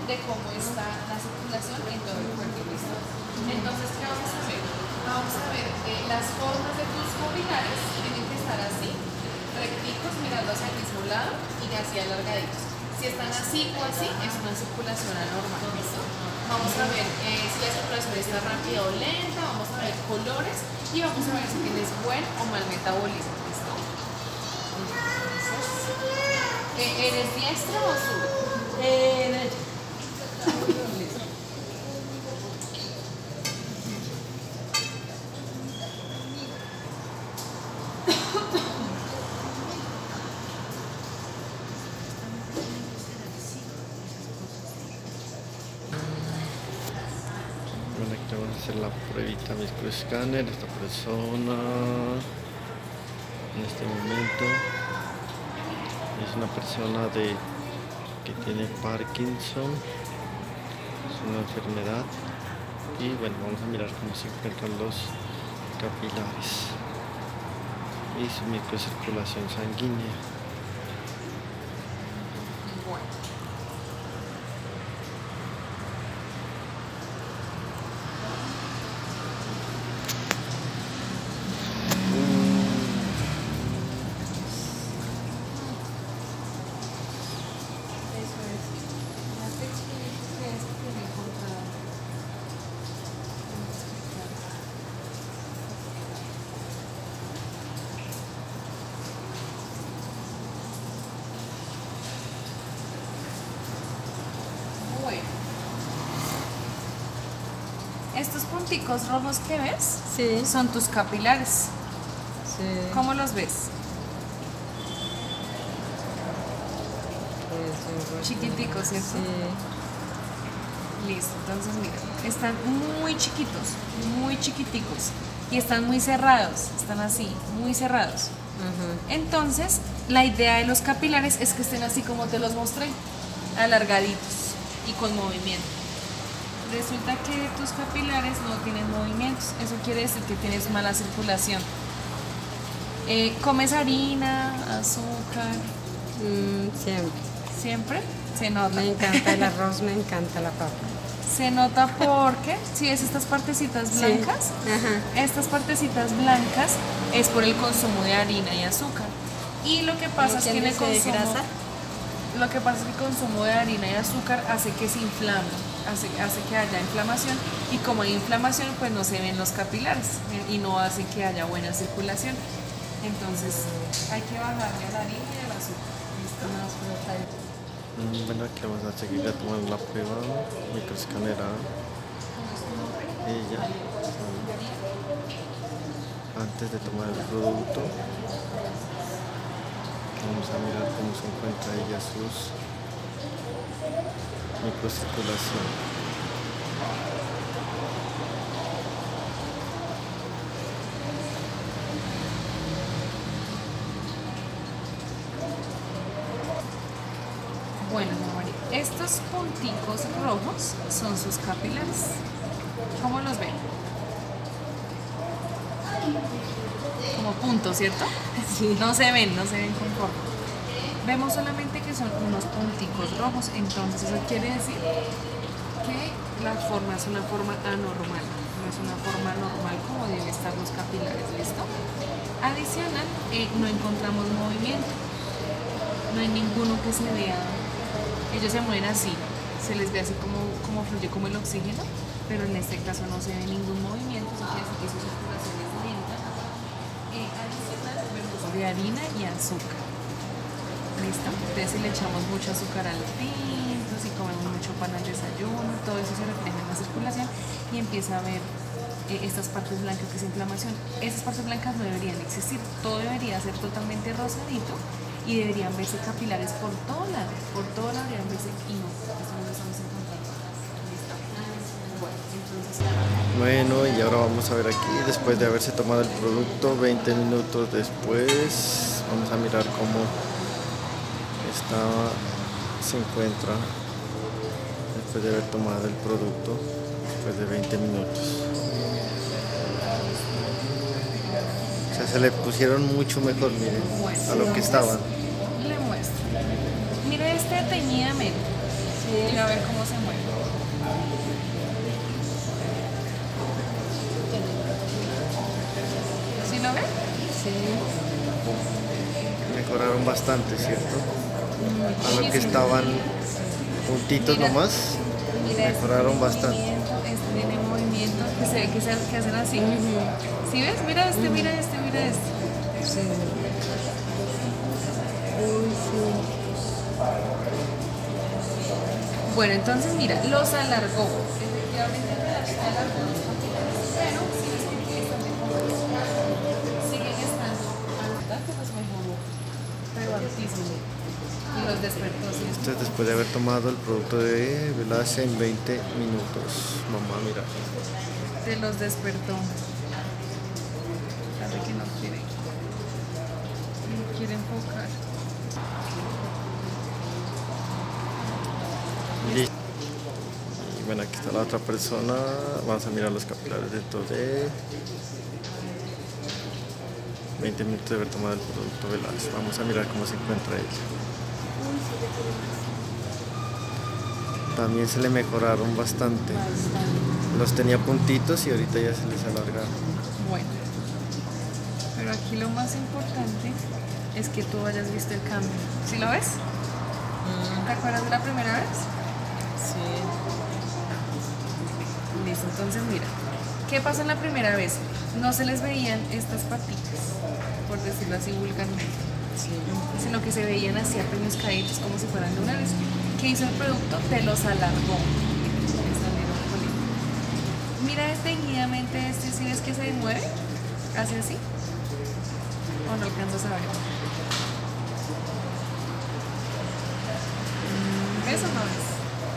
de cómo está la circulación en todo el cuerpo. ¿Listo? Entonces, ¿qué vamos a ver? Vamos a ver las formas de tus capilares tienen que estar así, recticos, mirando hacia el mismo lado y así alargaditos. Si están así o así, es una circulación anormal. ¿Listo? Vamos a ver si la circulación está rápida o lenta, vamos a ver colores y vamos a ver si tienes buen o mal metabolismo. ¿Listo? Entonces, ¿eres diestro o zurdo? Derecho. Listo. Bueno, aquí vamos a hacer la pruebita microescáner. Esta persona en este momento es una persona que tiene Parkinson, es una enfermedad. Y bueno, vamos a mirar cómo se encuentran los capilares y su microcirculación sanguínea. Bueno. Eso es. La textura que es que me he encontrado. Bueno. Estos punticos rojos que ves Sí. son tus capilares. Sí. ¿Cómo los ves? Chiquiticos, ¿cierto? Sí. Listo, entonces mira, están muy chiquitos, muy chiquiticos y están muy cerrados, están así, muy cerrados. Ajá. Entonces, la idea de los capilares es que estén así como te los mostré, alargaditos y con movimiento. Resulta que tus capilares no tienen movimientos, eso quiere decir que tienes mala circulación. ¿Comes harina, azúcar? Siempre. ¿Siempre? Se nota. Me encanta el arroz, me encanta la papa. Se nota porque, si ves estas partecitas Sí. blancas, Ajá. estas partecitas blancas es por el consumo de harina y azúcar. Y lo que pasa es que en el ¿Entiendes de consumo, grasa? lo que pasa es que el consumo de harina y azúcar hace que se inflame, hace que haya inflamación y como hay inflamación pues no se ven los capilares y no hace que haya buena circulación. Entonces hay que bajarle a la harina y al azúcar. ¿Listo? Bueno, aquí vamos a seguir tomando la prueba microescanera. Ella, antes de tomar el producto, vamos a mirar cómo se encuentra ella sus microcirculación. Bueno, María, estos punticos rojos son sus capilares. ¿Cómo los ven? Como puntos, ¿cierto? Sí. No se ven con forma. Vemos solamente que son unos punticos rojos, entonces eso quiere decir que la forma es una forma anormal, no es una forma normal como deben estar los capilares, ¿listo? Adicional, no encontramos movimiento, no hay ninguno que se vea. Ellos se mueven así, se les ve así como fluye como el oxígeno, pero en este caso no se ve ningún movimiento, eso quiere decir que su circulación es lenta. Adicional, vemos de harina y azúcar. ¿Listo? Entonces si le echamos mucho azúcar a los tintos, si comemos mucho pan al desayuno, todo eso se refleja en la circulación y empieza a ver estas partes blancas que es inflamación. Esas partes blancas no deberían existir, todo debería ser totalmente rosadito y deberían verse capilares por todo lado deberían verse y no, eso no lo estamos encontrando. ¿Listo? Bueno, entonces... Bueno, y ahora vamos a ver aquí, después de haberse tomado el producto, 20 minutos después, vamos a mirar cómo se encuentra después de haber tomado el producto, después de 20 minutos. O sea, se le pusieron mucho mejor, miren, a lo que estaban. Le muestro. Mire, este tenía menos. Mira a ver cómo se mueve. ¿Sí lo ves? Sí. Mejoraron bastante, ¿cierto? A lo que Sí. estaban puntitos Mira. nomás, Mira, mejoraron bastante. Este tiene movimiento que se ve que hacen así. ¿Sí ves? Mira este, mira este, mira este. Sí. Uy, sí. Bueno, entonces mira, los alargó. Efectivamente los alargó los paquetes, pero si ves que están siguen estando altas, que los mejoró, pero altísimo. Y los despertó, ¿sí? Esto es después de haber tomado el producto de Velaz en 20 minutos. Mamá, mira. Te los despertó. Sabe que no quiere. No quiere enfocar. Listo. Y bueno, aquí está la otra persona. Vamos a mirar los capilares dentro de 20 minutos de haber tomado el producto Velaz. Vamos a mirar cómo se encuentra ella. También se le mejoraron bastante. Los tenía puntitos y ahorita ya se les alargaron. Bueno, pero aquí lo más importante es que tú hayas visto el cambio. ¿Sí lo ves? ¿Te acuerdas de la primera vez? Sí. Listo, entonces mira, ¿qué pasó en la primera vez? No se les veían estas patitas, por decirlo así vulgarmente, Sí. sino que se veían así apenas caídos como si fueran lunares. ¿Qué hizo el producto? Te los alargó. Les salieron bonitos. Mira detenidamente este, ¿sí ves que se mueve? ¿Hace así? ¿O no alcanzas a ver? ¿Ves o no ves?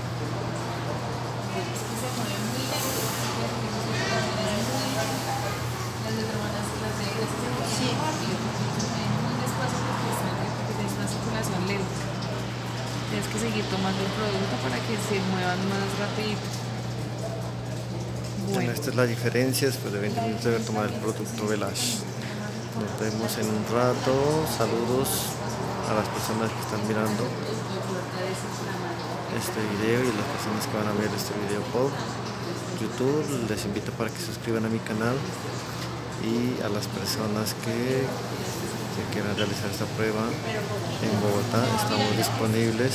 Se mueve muy lento. Las de hermanas, las de ellas se mueven muy rápido. Se mueven muy despacio porque tienes una circulación lenta. Tienes que seguir tomando el producto para que se muevan más rapidito. Bueno, esta es la diferencia después de 20 minutos de haber tomado el producto Velaz. Nos vemos en un rato. Saludos a las personas que están mirando este video y a las personas que van a ver este video por YouTube. Les invito para que se suscriban a mi canal y a las personas que quieran realizar esta prueba en Bogotá estamos disponibles.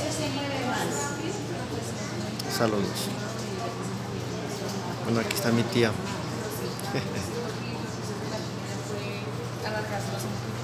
Saludos. Bueno, aquí está mi tía. Alargarlos un poquito.